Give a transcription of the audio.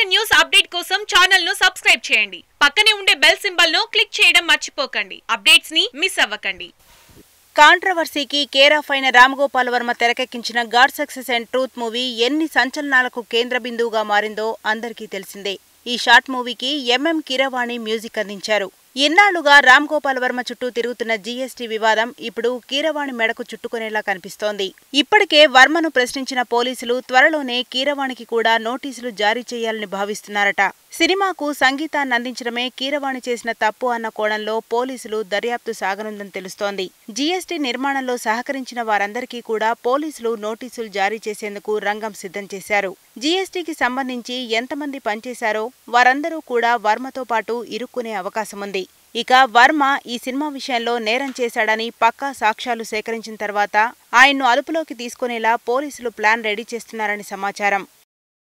News update కోసం channel ను subscribe చేయండి. పక్కనే ఉండే బెల్ సింబల్ ను క్లిక్ చేయడం మర్చిపోకండి. అప్డేట్స్ ని మిస్ అవ్వకండి. కాంట్రవర్సీకి కేర్ ఆఫ్ అయిన రామ్ గోపాల్ వర్మ తెరకెక్కించిన God success and truth movie ఎన్ని సంచలనాలకు కేంద్ర బిందువుగా మారిందో అందరికీ తెలిసిందే. ఈ షార్ట్ మూవీకి MM కీరవాణి మ్యూజిక్ అందించారు. ఇన్నాళ్లుగా రామ్ గోపాల్ వర్మ చుట్టూ తిరుగుతున్న GST వివాదం ఇప్పుడు కీరవాణి మెడకు చుట్టుకునేలా కనిపిస్తోంది. ఇప్పటికే వర్మను ప్రశ్నించిన పోలీసులు త్వరలోనే కీరవాణికి కూడా నోటీసులు జారీ చేయాలని భావిస్తున్నారట. సినిమాకు సంగీతాన్ని అందించడమే కీరవాణి చేసిన తప్పు అన్న కోణంలో పోలీసులు దర్యాప్తు సాగనుందని తెలుస్తోంది. GST నిర్మాణంలో సహకరించిన వారందరికీ కూడా పోలీసులు నోటీసులు జారీ చేసేందుకు రంగం సిద్ధం చేశారు. GSTకి సంబంధించి ఎంతమంది పనిచేశారో వారందరూ కూడా వర్మతో పాటు ఇరుక్కునే అవకాశముంది. ఇక వర్మ ఈ సినిమా విషయంలో నేరం చేశాడని పక్కా సాక్ష్యాలు సేకరించిన తర్వాత ఆయన్ను అదుపులోకి తీసుకునేలా పోలీసులు ప్లాన్ రెడీ చేస్తున్నారని సమాచారం.